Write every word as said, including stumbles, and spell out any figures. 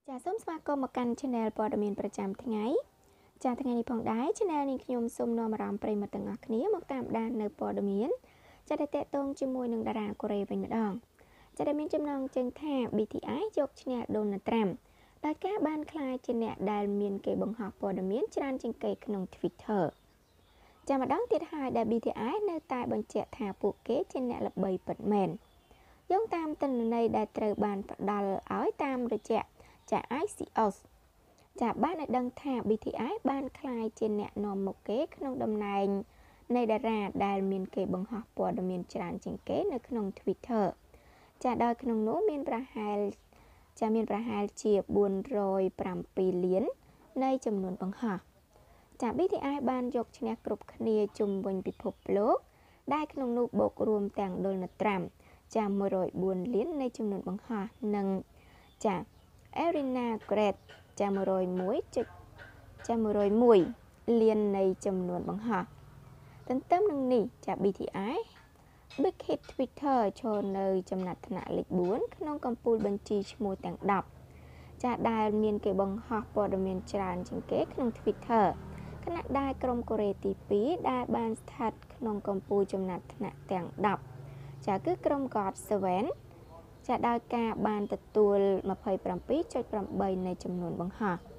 ចាសសូមស្វាគមន៍មកកាន់ Channel ព័ត៌មានប្រចាំថ្ងៃចាថ្ងៃនេះផងដែរ Channel នេះខ្ញុំសូមនាំអារម្មណ៍ប្រិយមិត្តទាំងអស់គ្នាមកតាមដាននៅព័ត៌មានចាដែលតេតងជាមួយនឹងតារាកូរ៉េវិញម្ដងចាដែលមានចំណងជើងថា ប៊ី ធី អេស យកឈ្នះ Donald Trump ដោយការបានក្លាយជាអ្នកដែលមានគេបង្ហោះព័ត៌មានច្រើនជាងគេក្នុង Twitter ចាម្ដងទៀតហើយដែល ប៊ី ធី អេស នៅតែបញ្ជាក់ថាពួកគេជាអ្នកល្បីពិតមែនយោងតាមទិន្នន័យដែលត្រូវបានផ្ដល់ឲ្យតាមរយៈចា អាយ ស៊ី អេស ចាបានឲ្យដឹងថា ប៊ី ធី អេស បានក្លាយជាអ្នកនាំមុខគេក្នុងតំណែងនៃតារាដែលមានគេបង្ហោះព័ត៌មានច្រើនជាងគេនៅក្នុង Twitter ចាដោយក្នុងនោះមានប្រហែលចាមានប្រហែលជាបួនរយប្រាំពីរលាននៃចំនួនបង្ហោះចា ប៊ី ធី អេស បានយកឈ្នះគ្រប់គ្នាជុំវិញពិភពលោកដែលក្នុងនោះបូករួមទាំង Donald Trump ចាមួយរយបួនលាននៃចំនួនបង្ហោះនិងចាAriana Grande ចាមួយរយមួយចាមួយរយមួយលាននៃចំនួនបង្ហោះទន្ទឹមនឹងនេះចា ប៊ី ធី អេស Big Hit Twitter ឈរនៅចំណាត់ថ្នាក់លេខបួនក្នុងកំពូលបញ្ជីឈ្មោះទាំងដប់ចាដែលមានគេបង្ហោះព័ត៌មានច្រើនជាងគេក្នុង Twitter ខណៈដែលក្រុមកូរ៉េទីពីរដែលបានស្ថិតក្នុងកំពូលចំណាត់ថ្នាក់ទាំងដប់ចាគឺក្រុម God សេเว่นចាដោយការបានទទួល ម្ភៃប្រាំពីរ ចុចប្រាំបី នៃចំនួនបង្ហោះ